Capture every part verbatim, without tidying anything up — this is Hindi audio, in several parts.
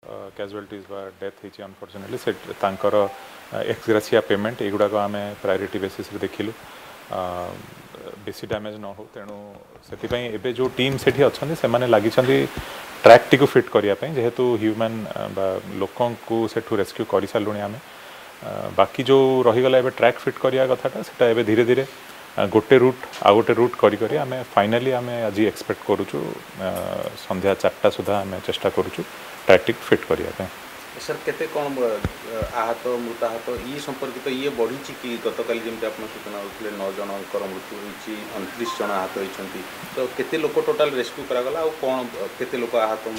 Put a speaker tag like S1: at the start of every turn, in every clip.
S1: कैजुअलिटीज बा डेथ होती अनफॉर्चुनेटली से तांकर एक्सग्रेसिया पेमेंट एगुड़ाक आम प्रायोरिटी बेसिस देखिलु बेसी डैमेज न हो तेणु से जो टीम से अच्छा से लगी ट्रैक टी फिट करने जेहेतु ह्यूमन लोक सेठू रेस्क्यू कर सारूँ आम बाकी जो रहीगला एबे ट्रैक फिट करिया कथाटा सेटा एबे धीरे धीरे गोटे रूट आ गोटे रूट करी करी आमे फाइनली आमे आज एक्सपेक्ट करूछु संध्या चारटा सुधा आमे चेष्टा करूछु ट्रैक टी फिट करिया
S2: सर केते कोन आहत मृत आहत ये संपर्कित ये बढ़ी कि गतकाली जमी आप सूचना होते नौ जन मृत्यु होती उनतीस जन आहत होती तो केते लोक टोटाल रेस्क्यू करागला और कौन केते लोक आहत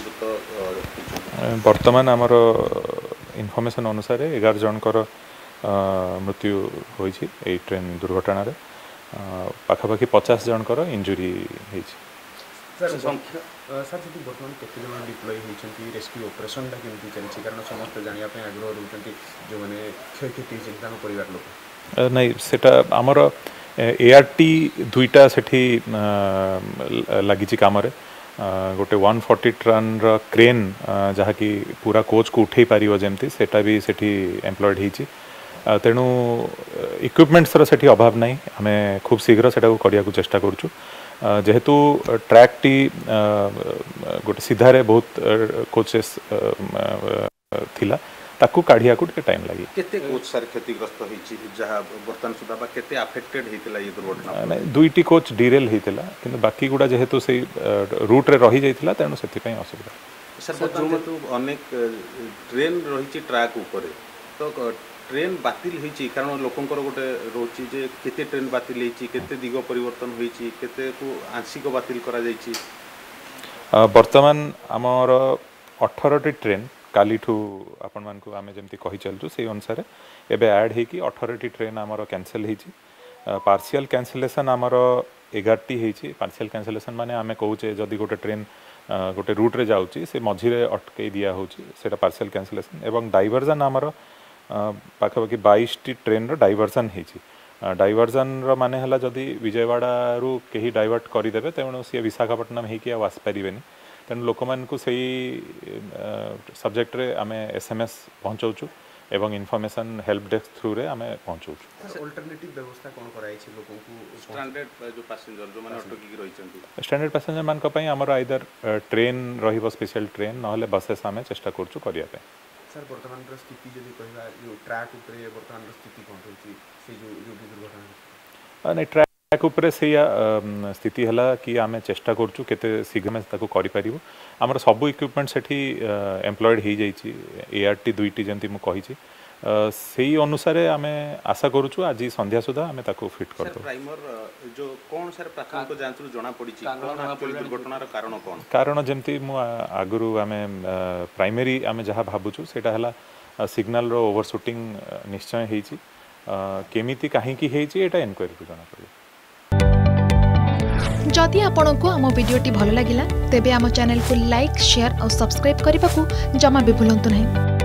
S2: मृत
S1: वर्तमान आमर इनफॉरमेशन अनुसार एगार जनकर मृत्यु होती ट्रेन दुर्घटना पाखापाखि पचास जनकर इंजुरी होती
S3: सर संख्या सर जी बर्तमान केते जन डिप्लॉय होती रेस्क्यू ऑपरेशन केमती चलती कारण समस्त जानापी आग्रह रोचे जो मैंने क्षयक्षति चिंता परिवार लोक
S1: नहीं सेटा आमर एआरटी दुईटा सेठी लगी काम गोटे वन फोर्टी टन क्रेन जहाँकि पूरा कोच को उठे पार जमती सेटा भी सेठी एम्प्लॉयड होती तेणु इक्विपमेंट्स सेठी अभाव नहीं आम खूब शीघ्र से करने चेष्टा करूँ जेहेतु ट्रैक टी गोटे सीधारे बहुत कोचेस थिला ताकू काढ़िया को टाइम लगी
S2: केते कोच सर क्षतिग्रस्त होईची जहा बर्तन सुधा बा केते अफेक्टेड हेतिला ये दुर्घटना
S1: नहीं दुईटी कोच डिरेल हेतिला किंतु बाकी गुडा जेहेतु से रूट रे रही जाइतिला तेणु सेति पई असुविधा
S2: सर जेहेतु अनेक ट्रेन रही ट्रैक ऊपर तो ट्रेन बातिल होईची कारण लोकंकर गोटे रोची जे केते ट्रेन बातिल होईची केते दिग परिवर्तन होईची केते को आंशिक बातिल करा जाईची
S1: वर्तमान आमर अठारह टी ट्रेन कालीठू आपण मान को आमे जेमती कहि चलजु से अनुसार एबे ऐड हे कि अठारह टी ट्रेन आमर कैंसिल होईची पार्शियल कैंसिलेशन आमर एगार टी होईची पार्शियल कैंसिलेशन माने आमे कहूचे जदी गोटे ट्रेन गोटे रूट रे जाउची से मझी रे अटके दिया होची सेटा पार्शियल कैंसिलेशन एवं डाइवर्जन आमर पाखापाखि बाईस टी ट्रेन डाइवर्जन होती डाइवर्जन माने हला जदि विजयवाड़ा रू कहीं डाइवर्ट करदे तेणु सी विशाखापट्टनम हो आसपारे तेणु लोक मानू से सब्जेक्ट रे आमे एसएमएस पहुँचाऊँ एवं इनफॉरमेशन हेल्प डेस्क थ्रू रे आमे पहुँचाऊँ
S3: अल्टरनेटिव व्यवस्था कौन कराई छी लोगों को
S2: स्टैंडर्ड जो पैसेंजर जो माने अटकी रही छथि
S1: स्टैंडर्ड पैसेंजर मान को पई हमर आइदर ट्रेन रहिबो स्पेशल ट्रेन नहले बसेस आमे चेष्टा करछु करिया पे
S3: सर वर्तमान स्थिति जब कहवा जो ट्रैक उपरे वर्तमान स्थिति कौन होची से जो जो दुर्घटना
S1: नहीं ट्रैक उपरे से स्थिति है कि आम चेष्टा करूँ केते शीघ्र में ताको करि परिबो हमर सब इक्विपमेंट सेठी एम्प्लॉयड हो जाइए एआरटी दुईटी जंती मु कहि से अनुसार आम आशा करूँ आज संध्या सुधा आम ताको फिट कर दो
S2: प्राइमर जो कौन सर प्राथमिक जांच रु जना पड़ी दुर्घटनार कारण कौन
S1: कारण जमती मु आगुरु आम प्राइमरी आम जहाँ भावुँ सेटा है सिग्नल रो ओवरशूटिंग निश्चय होईची केमिति काहींकी होईची एटा इनक्वायरी जना पड़े
S4: जदि आपंक आम भिडी भल लगा तेब आम चैनल को लाइक शेयर और सब्सक्राइब करने को जमा भी भूलु नहीं।